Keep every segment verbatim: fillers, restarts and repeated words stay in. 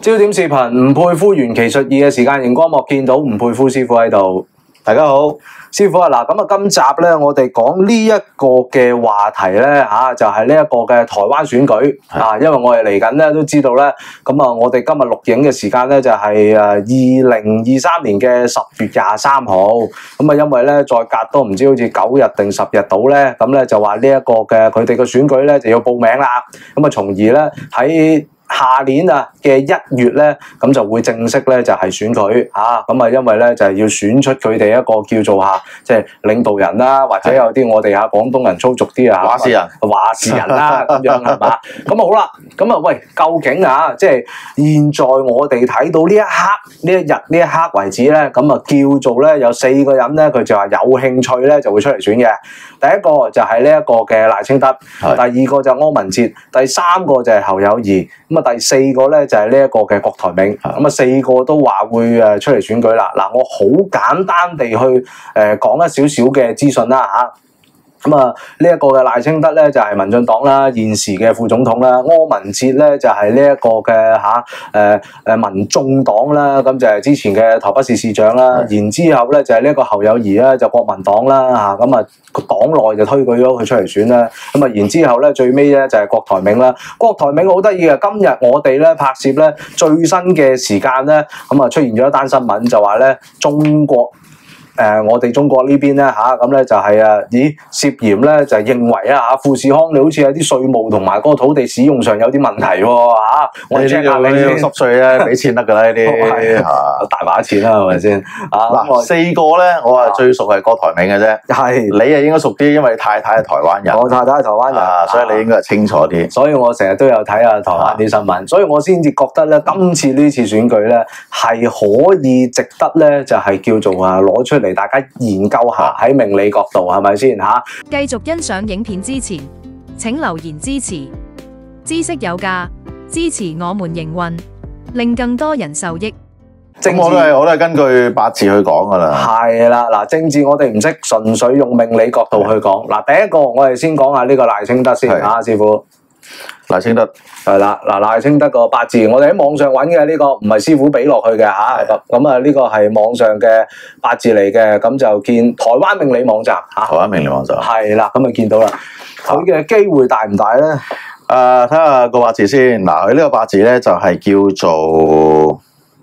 焦點視頻，吳佩孚元奇術二嘅時間，熒光幕見到吳佩孚師傅喺度。大家好，師傅啊，嗱咁啊，今集咧我哋講呢一個嘅話題咧嚇，就係呢一個嘅台灣選舉啊，因為我哋嚟緊咧都知道咧，咁啊，我哋今日錄影嘅時間咧就係誒二零二三年嘅十月廿三號，咁啊，因為咧再隔多唔知好似九日定十日到咧，咁咧就話呢一個嘅佢哋嘅選舉咧就要報名啦，咁啊，從而咧喺下年啊嘅一月咧，咁就會正式咧就係選舉嚇，咁啊因為咧就係要選出佢哋一個叫做嚇，即係領導人啦，或者有啲我哋嚇廣東人粗俗啲啊， 話事人話事人啦咁樣係嘛？咁啊好啦，咁啊喂，究竟啊即係現在我哋睇到呢一刻呢一日呢一刻為止咧，咁啊叫做咧有四個人咧，佢就話有興趣咧就會出嚟選嘅。第一個就係呢一個嘅賴清德，第二個就係柯文哲，第三個就係侯友宜。咁啊，第四個咧就係呢一個嘅郭台銘，咁啊四個都話會誒出嚟選舉啦。嗱，我好簡單地去誒講一少少嘅資訊啦嚇。咁啊，呢一個嘅賴清德咧就係民進黨啦，現時嘅副總統啦。柯文哲咧就係呢一個嘅嚇誒誒民眾黨啦，咁就係之前嘅台北市市長啦。然之後咧就係呢一個侯友宜啦，就國民黨啦嚇，咁啊個黨內就推舉咗佢出嚟選啦。咁啊，然之後咧最尾咧就係郭台銘啦。郭台銘好得意嘅，今日我哋咧拍攝咧最新嘅時間咧，咁啊出現咗一單新聞，就話咧中國。誒、呃，我哋中國呢邊咧嚇，咁、啊、咧就係啊，咦涉嫌咧就係認為啊嚇，富士康你好似喺啲稅務同埋嗰個土地使用上有啲問題喎、啊、我哋 check 下你先， 濕碎咧俾錢得㗎啦呢啲， 大把錢啦係咪先？啊嗱，四個咧我係最熟係郭台銘嘅啫，係你係應該熟啲，因為你太太係台灣人， 我太太係台灣人、 啊，所以你應該係清楚啲。 所以我成日都有睇下台灣啲新聞，所以我先至覺得咧，今次呢次選舉咧係可以值得咧，就係、是、叫做啊攞出嚟。大家研究下喺命理角度係咪先嚇？ 繼續欣賞影片之前，請留言支持。知識有價，支持我們營運，令更多人受益。 咁我都係我都係根據八字去講噶啦。 係啦，嗱，政治我哋唔識，純粹用命理角度去講。嗱，第一個我哋先講下呢個賴清德先嚇，師傅。 賴清德係啦，嗱，賴清德個八字，我哋喺網上揾嘅呢個，唔係師傅俾落去嘅嚇。咁咁啊，呢個係網上嘅八字嚟嘅，咁就見台灣命理網站嚇。 台灣命理網站係啦，咁啊見到啦，佢嘅機會大唔大咧？誒、 呃，睇下個八字先。嗱，佢呢個八字咧就係叫做，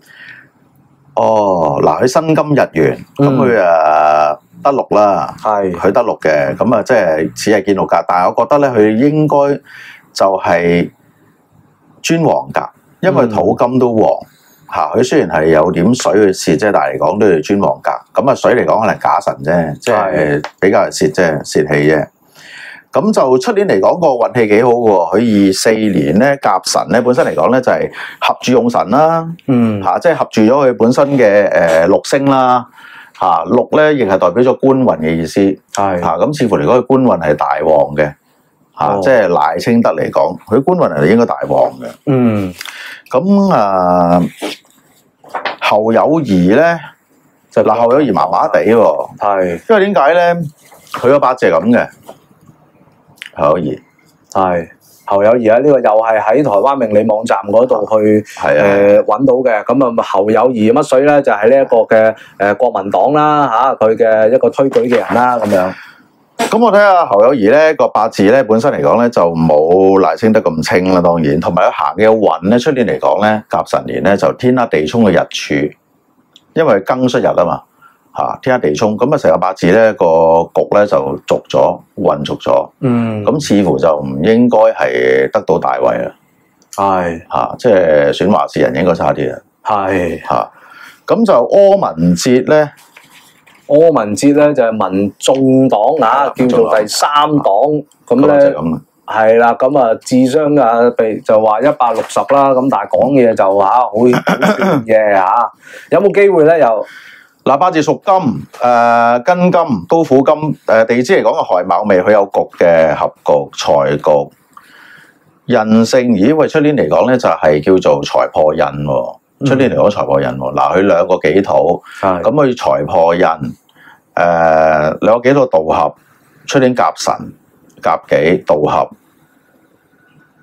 哦，嗱，佢辛金日元，咁佢誒得六啦，係佢得六嘅，咁啊即係只係見六格，但係我覺得咧佢應該。就係專旺格，因為土金都旺嚇。佢、嗯、雖然係有點水嘅泄啫，但係嚟講都係專旺格。咁啊，水嚟講可能假神啫，即係比較係泄啫，泄氣啫。咁就出年嚟講個運氣幾好嘅喎。佢二四年咧甲辰咧本身嚟講咧就係合住用神啦，嗯嚇，即係合住咗佢本身嘅誒六星啦嚇。六咧亦係代表咗官運嘅意思，係嚇。咁似乎嚟講佢官運係大旺嘅。嚇、啊，即係賴清德嚟講，佢官運係應該大旺嘅。嗯，咁啊，侯友宜咧，就嗱侯友宜麻麻地喎。係，因為點解咧？佢個八字係咁嘅，侯友宜係侯友宜啊！呢、這個又係喺台灣命理網站嗰度去誒揾、呃、到嘅。咁啊，侯友宜乜水咧？就係呢一個嘅誒國民黨啦嚇，佢、啊、嘅一個推舉嘅人啦咁樣。 咁我睇下侯友宜咧個八字咧本身嚟講咧就冇賴清德咁清啦，當然，同埋佢行嘅運咧出年嚟講咧甲辰年咧就天克地沖嘅日柱，因為庚戌日啊嘛嚇，天克地沖，咁啊成個八字咧個局咧就續咗運續咗，嗯，咁似乎就唔應該係得到大位啦，係嚇、啊，即係選話事人應該差啲啊，係嚇，咁就柯文哲咧。 柯文哲咧就係民眾黨啊，叫做第三黨咁咧，係啦，咁啊智商啊被就話一百六十啦，咁但係講嘢就嚇好好嘅嚇，有冇機會咧？又嗱八字屬金，誒、呃、庚金、刀斧金，誒、呃、地支嚟講嘅亥卯未，佢有局嘅合局、財局、印星，咦喂出年嚟講咧就係叫做財破印喎。出年嚟講財破印喎，嗱佢兩個己土，咁佢財破印，誒、呃、兩個己土道合，出年甲辰、甲己道合，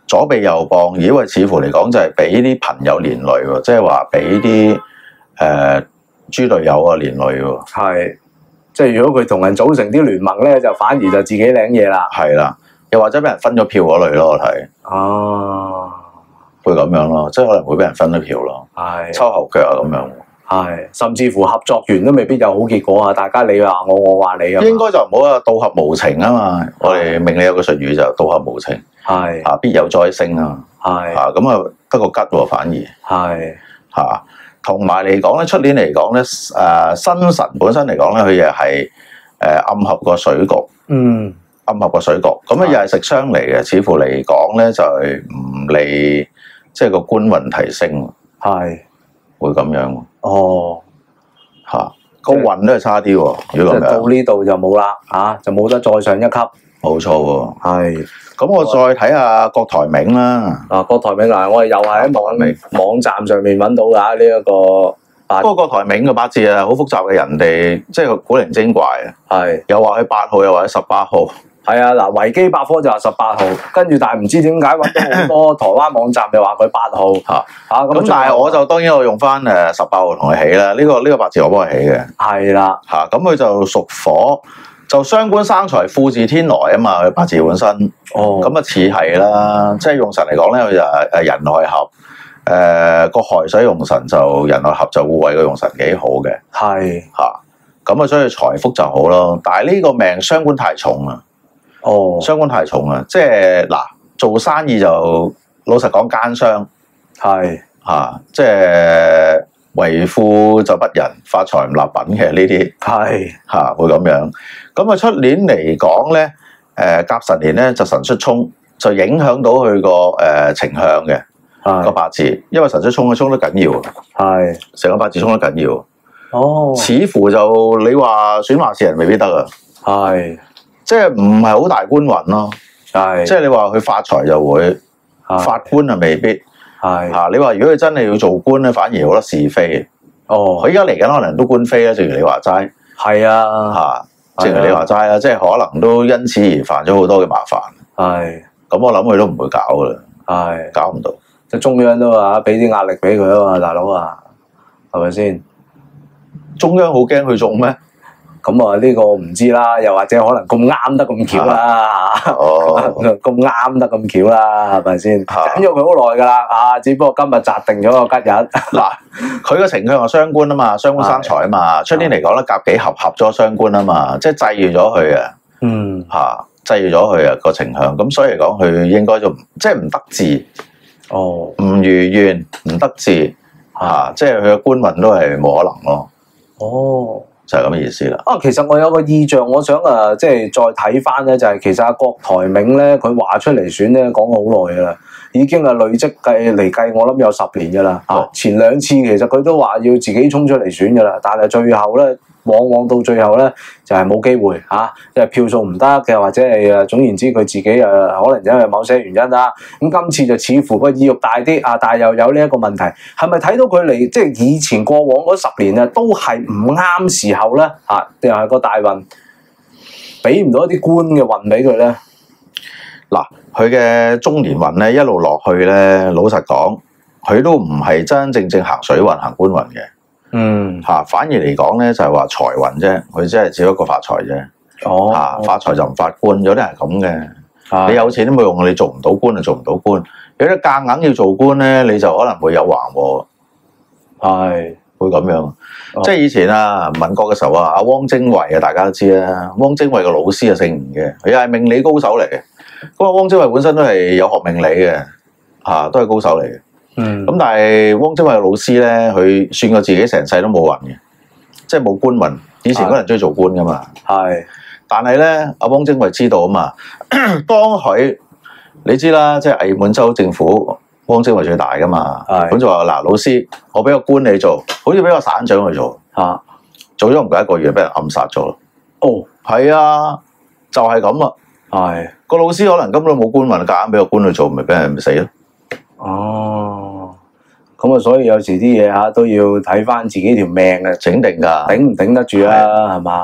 左臂右膀，以為似乎嚟講就係俾啲朋友連累喎，即係話俾啲誒豬隊友啊連累喎。 係，即係如果佢同人組成啲聯盟咧，就反而就自己領嘢啦。 係啦，又或者俾人分咗票嗰類咯，我睇。 哦、啊， 會咁樣咯，即係可能會俾人分咗票咯。係抽後腳啊咁樣。 係，甚至乎合作完都未必有好結果啊！大家你話我，我話你啊。 應該就唔好啊，道合無情啊嘛。我哋命理有個術語就道合無情。係啊，必有災星啊。係啊，咁啊得個吉喎，反而係嚇。同埋嚟講咧，出年嚟講咧，誒新神本身嚟講咧，佢又係誒暗合個水局。嗯，暗合個水局，咁咧又係食傷嚟嘅。似乎嚟講咧，就係唔利，即係個官運提升。係會咁樣。哦，嚇、啊、個運都係差啲喎。如果咁樣到呢度就冇啦，嚇、啊、就冇得再上一級。 冇錯喎。係。咁我再睇下郭台銘啦。啊， 郭台銘嗱，我哋又係喺網網站上面揾到㗎呢一個。 不過郭台銘嘅八字啊，好複雜嘅，人哋即係古靈精怪啊。係。又話佢八號，又話佢十八號。 係啊，嗱，維基百科就話十八號，跟住但係唔知點解揾到好多台灣網站就話佢八號嚇嚇咁。 咁但係我就當然我用翻誒十八號同佢起啦。呢、這個呢、這個八字我幫佢起嘅。係啦嚇，咁佢就屬火，就雙官生財，富自天來啊嘛。佢八字本身哦，咁啊似係啦，即係用神嚟講咧，佢就誒人亥合誒個亥水用神就人亥合就互為個用神幾好嘅。係嚇，咁啊所以財福就好咯。但係呢個命雙官太重啊。哦，傷官太重啊！即係嗱，做生意就老實講奸商，係嚇、啊，即係為富就不仁，發財唔立品嘅呢啲，係嚇、啊、會咁樣。咁啊出年嚟講咧，誒、呃、甲辰年咧就神出沖，就影響到佢個誒情向嘅個八字，因為神出沖嘅沖得緊要，係成個八字沖得緊要。哦，似乎就你話選話事人未必得啊，係。即係唔係好大官運咯，係即係你話佢發財就會，法官啊未必，係嚇、啊、你話如果佢真係要做官咧，反而好多是非。哦，佢而家嚟緊可能都官非啦，正如你話齋，係啊嚇，正如你話齋啦，即係可能都因此而犯咗好多嘅麻煩。係，咁我諗佢都唔會搞噶啦，係搞唔到， 即係中央都話俾啲壓力俾佢啊嘛，大佬啊，係咪先？ 中央好驚佢中咩？ 咁啊，呢個唔知啦，又或者可能咁啱得咁巧啦，咁啱得咁巧啦，係咪先？緊咗佢好耐噶啦，啊！只不過今日擲定咗個吉日。 嗱，佢個情向係雙官啊嘛，雙官生財啊嘛，出年嚟講咧，甲己合合咗雙官啊嘛，即係制御咗佢啊。嗯。嚇，制御咗佢啊個情向，咁所以嚟講，佢應該就即係唔得志。哦。唔如願，唔得志，嚇，即係佢嘅官運都係冇可能咯。哦。就係咁嘅意思啦。 啊，其實我有個意象，我想啊，即係再睇翻咧，就係其實阿郭台銘咧，佢話出嚟選咧，講好耐噶啦，已經係累積計嚟計，我諗有十年噶啦。啊，前兩次其實佢都話要自己衝出嚟選噶啦，但係最後咧，往往到最後咧就係冇機會嚇，即係票數唔得嘅，或者係誒總言之佢自己誒可能因為某些原因啦。咁今次就似乎個意欲大啲啊，但係又有呢一個問題，係咪睇到佢嚟即係以前過往嗰十年啊，都係唔啱時候咧嚇，定係個大運俾唔到一啲官嘅運俾佢咧？ 嗱，佢嘅中年運咧一路落去咧，老實講，佢都唔係真真正正行水運、行官運嘅。嗯，嚇，反而嚟講咧就係話財運啫，佢真係只不過發財啫。哦，嚇，發財就唔發官，有啲係咁嘅。你有錢都冇用，你做唔到官就做唔到官。有啲夾硬要做官咧，你就可能會有橫禍。係，會咁樣。即係以前啊，民國嘅時候啊，阿汪精衛啊，大家都知啦。汪精衛個老師啊，姓吳嘅，佢又係命理高手嚟嘅。咁啊，汪精衛本身都係有學命理嘅，嚇，都係高手嚟嘅。嗯，咁但係汪精衛嘅老師咧，佢算過自己成世都冇運嘅，即係冇官運。以前嗰人中意做官噶嘛，係。但係咧，阿汪精衛知道啊嘛，當佢你知啦，即係偽滿洲政府，汪精衛最大噶嘛，咁就話嗱，老師，我俾個官你做，好似俾個省長去做，嚇、啊，做咗唔夠一個月，俾人暗殺咗。哦，係啊，就係咁啦，係。個老師可能根本都冇官運，夾硬俾個官去做，咪俾人死咯。哦，咁啊，所以有時啲嘢嚇都要睇翻自己條命啊，整定㗎，頂唔頂得住啊，係嘛？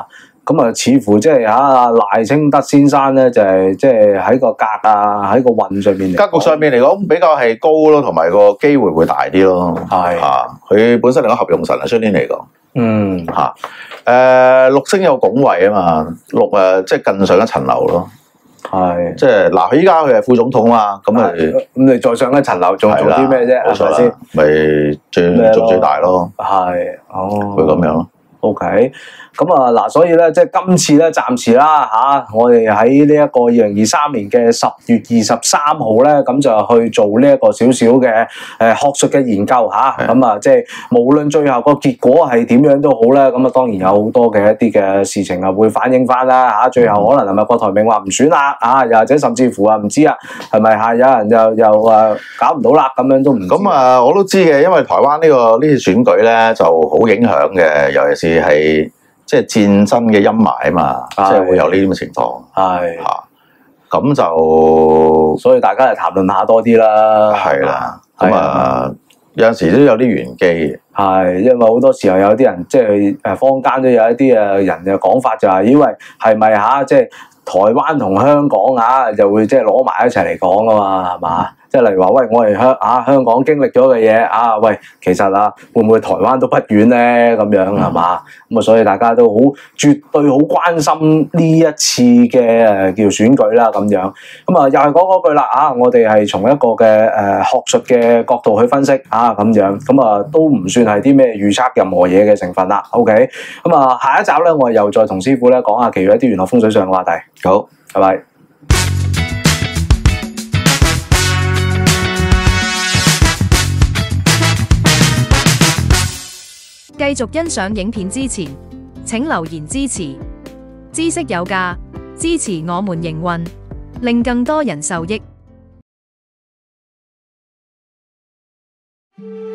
咁啊，似乎即係嚇賴清德先生咧，就係即係喺個格啊，喺個運上面嚟， 格局上面嚟講比較係高咯，同埋個機會會大啲咯。 係啊，佢本身嚟講合用神啊，出年嚟講， 嗯嚇誒六星有拱位啊嘛，六誒即係更上一層樓咯。 係即係嗱，佢依家佢係副總統啊嘛，咁咪咁你再上一層樓，仲做啲咩啫？ 冇錯啦，咪最做最大咯。 係哦， 會咁樣咯。 OK，咁啊嗱，所以咧，即係今次咧，暫時啦嚇、啊，我哋喺呢一個二零二三年嘅十月二十三號咧，咁就去做呢一個少少嘅誒學術嘅研究嚇，咁啊，即係無論最後個結果係點樣都好咧，咁啊當然有好多嘅一啲嘅事情啊會反映翻啦嚇，最後可能係咪郭台銘話唔選啦啊，又或者甚至乎啊唔知啊，係咪係有人又又誒搞唔到啦咁樣都唔知。 咁啊，我都知嘅，因為台灣呢、呢個呢次選舉咧就好影響嘅，尤其是係即係戰爭嘅陰霾啊嘛，即係會有呢啲咁嘅情況。係嚇，咁就所以大家嚟談論下多啲啦。 係啦，咁啊有陣時都有啲玄機。 係，因為好多時候有啲人即係誒坊間都有一啲誒人嘅講法就係、是，因為係咪嚇即係台灣同香港嚇就會即係攞埋一齊嚟講噶嘛，係嘛？即係例如話，喂，我哋香啊香港經歷咗嘅嘢啊，喂，其實啊，會唔會台灣都不遠咧？咁樣係嘛？咁啊，所以大家都好絕對好關心呢一次嘅誒叫選舉啦，咁樣。咁啊，又係講嗰句啦，啊，我哋係從一個嘅誒、呃、學術嘅角度去分析啊，咁樣，咁啊都唔算係啲咩預測任何嘢嘅成分啦。OK，咁啊，下一集咧，我哋又再同師傅咧講下其餘一啲玄學風水上嘅話題。 好， 拜拜。 繼續欣賞影片之前，請留言支持。知識有價，支持我們營運，令更多人受益。